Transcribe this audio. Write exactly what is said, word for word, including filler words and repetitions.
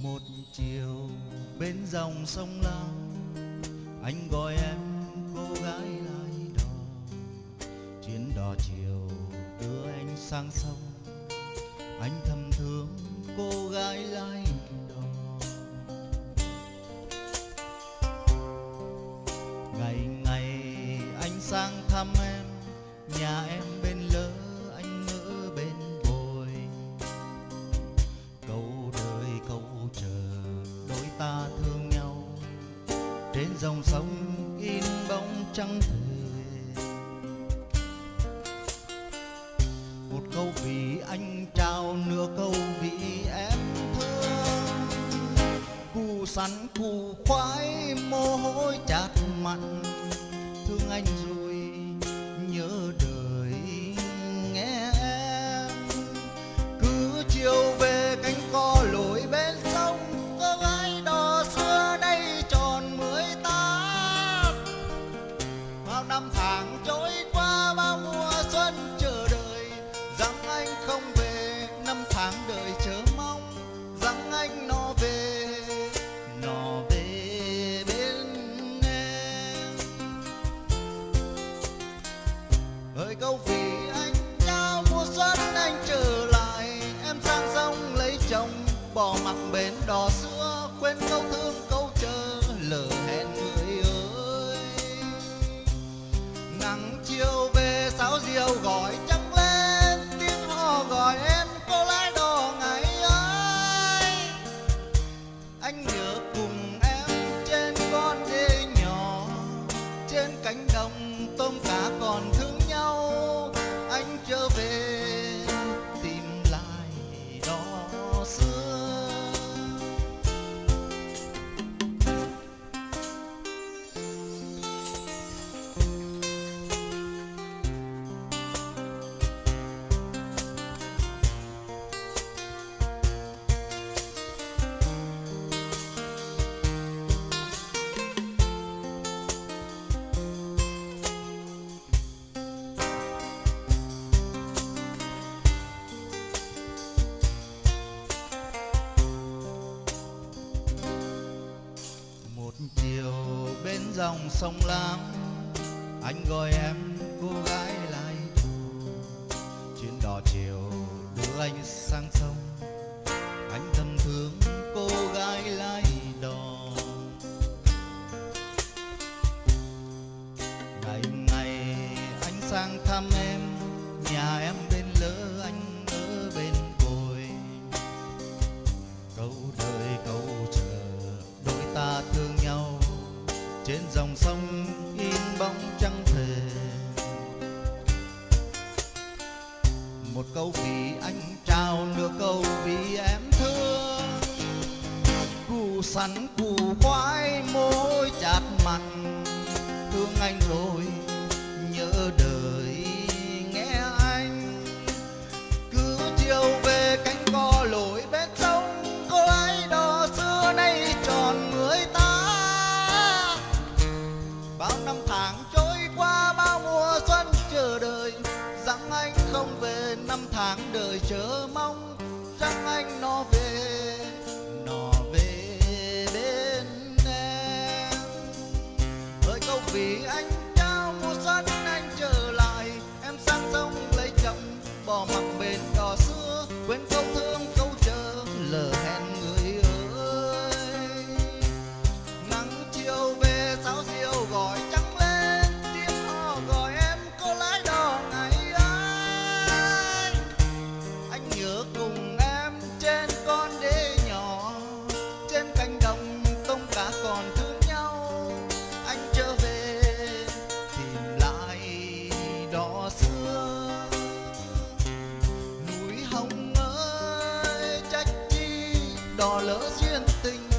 Một chiều bên dòng sông Lam, anh gọi em cô gái lái đò. Chuyến đò chiều đưa anh sang sông, anh thầm thương cô gái lái đò. Ngày ngày anh sang thăm em, nhà em bên lỡ anh ở bên bồi. Câu đời câu chờ đôi ta thương nhau, trên dòng sông in bóng trăng thề. Một câu vì anh trao, nửa câu vì em thương. Cù sắn cù khoái mồ hôi chát mặn, thương anh rồi nhớ đời nghe em. Cứ chiều về cánh cò lội bên sông, cô gái đò xưa nay tròn mười tám. Bao năm tháng trôi qua, bao mùa xuân chờ đợi, rằng anh không về. Năm tháng đợi chờ mong, rằng anh nó về, nó về bên em. Hỡi câu vì anh trao mùa xuân anh trở lại, em sang sông lấy chồng bỏ mặc bến đò xưa. Quên câu thương câu chờ lỡ hẹn người ơi. Nắng chiều về sáo diều gọi trăng lên, tiếng hò gọi em cô lái đò ngày ấy. Anh nhớ cùng em trên con đê nhỏ, trên cánh đồng tôm cá còn thương nhau. Anh trở về tìm lại đò xưa. Một chiều bên dòng sông Lam, anh gọi em cô gái lái đò. Chuyến đò chiều đưa anh sang sông, anh thầm thương cô gái lái đò. Ngày ngày anh sang thăm em, nhà em bên lỡ anh ở bên bồi. Câu đời câu chờ đôi ta thương nhau, trên dòng sông in bóng trăng thề. Một câu vì anh trao, nửa câu vì em thương. Cù sắn cù khoái môi chát mặn, thương anh rồi nhớ đời nghe anh. Cứ chiều về cánh cò lội bên sông, cô ấy đò xưa nay tròn mười tám. Bao năm tháng trôi qua, bao mùa xuân chờ đợi, rằng anh không về. Năm tháng đợi chờ mong, rằng anh nó về, nó về bên em. Hỡi câu vì anh trao mùa xuân anh trở lại, em sang sông lấy chồng bỏ mặc bến đò xưa. Quên câu thương câu chờ lỡ hẹn người ơi. Nắng chiều về sáo diều gọi trăng lên, tiếng hò gọi em cô lái đò ngày ấy. Anh nhớ cùng em trên con đê nhỏ, trên cánh đồng tôm cá còn thương nhau. Anh trở về tìm lại đò xưa. Núi Hồng ơi trách chi đò lỡ duyên tình,